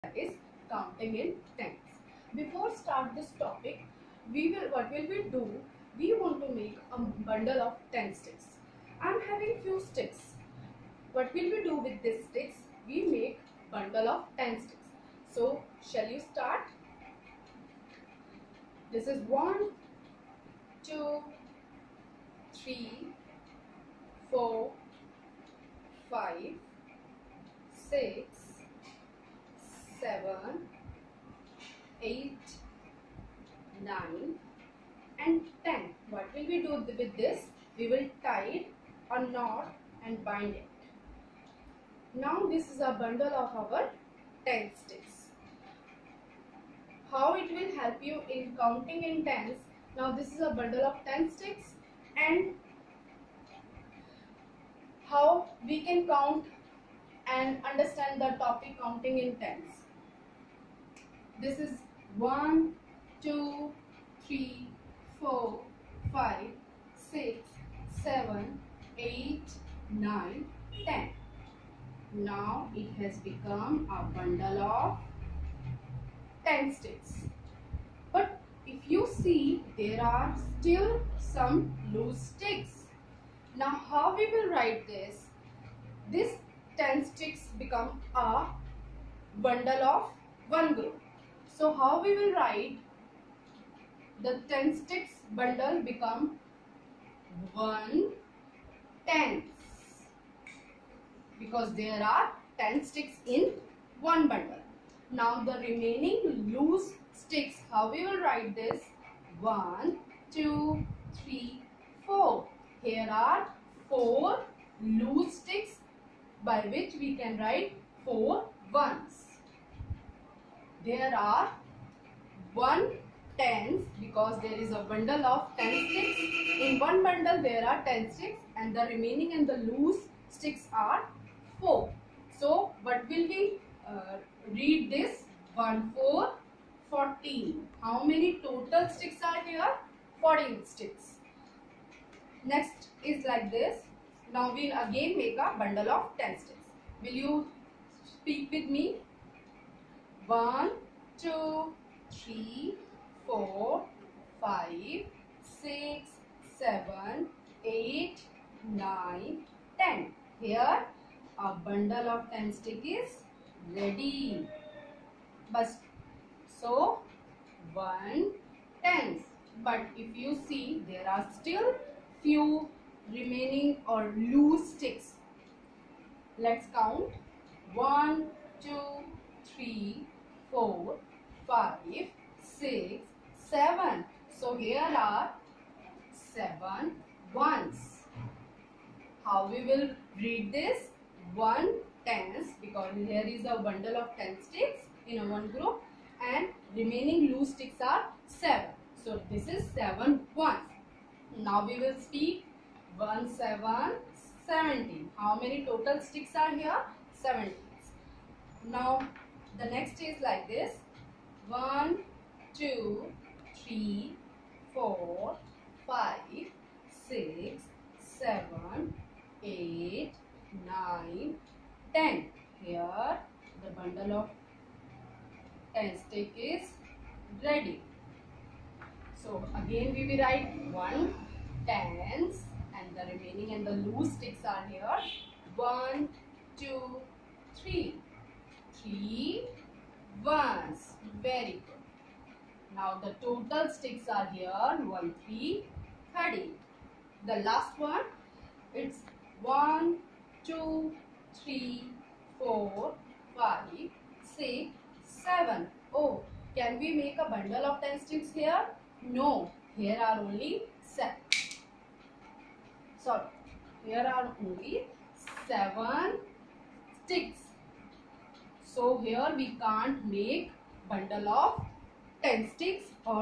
is counting in tens. Before start this topic, what will we do? We want to make a bundle of 10 sticks. I am having few sticks. What will we do with these sticks? We make bundle of 10 sticks. So shall you start? This is 1, 2, 3, 4, 5, 6, 7, 8, 9 and 10. What will we do with this? We will tie a knot and bind it. Now this is a bundle of our 10 sticks. How it will help you in counting in tens? Now this is a bundle of 10 sticks, and how we can count and understand the topic counting in tens. This is 1, 2, 3, 4, 5, 6, 7, 8, 9, 10. Now it has become a bundle of 10 sticks. But if you see, there are still some loose sticks. Now how we will write this? This 10 sticks become a bundle of one group. So how we will write? The 10 sticks bundle become 1 tens, because there are 10 sticks in one bundle. Now the remaining loose sticks, how we will write this? 1, 2, 3, 4. Here are 4 loose sticks by which we can write 4 ones. There are 1 tens because there is a bundle of 10 sticks. In one bundle there are 10 sticks and the remaining and the loose sticks are 4. So what will we read this? 1, 4, 14. How many total sticks are here? 14 sticks. Next is like this. Now we will again make a bundle of 10 sticks. Will you speak with me? 1, 2, 3, 4, 5, 6, 7, 8, 9, 10. Here a bundle of 10 sticks is ready. But so 1 tens. But if you see, there are still few remaining or loose sticks. Let's count. 1, 2, 3, 4, 5, 6, 7. So here are 7 ones. How we will read this? 1 tens, because here is a bundle of 10 sticks in a one group and remaining loose sticks are 7. So this is 7 ones. Now we will speak 1, 7, 17. How many total sticks are here? 17. Now the next is like this. 1, 2, 3, 4, 5, 6, 7, 8, 9, 10. Here the bundle of 10 stick is ready. So again we will write 1 tens and the remaining and the loose sticks are here. 1, 2, 3. 3 ones. Very good. Now the total sticks are here. 1, 3, 30. The last one, it's 1, 2, 3, 4, 5, 6, 7. Oh, can we make a bundle of 10 sticks here? No, here are only 7. Sorry, here are only 7 sticks. So here we can't make bundle of 10 sticks or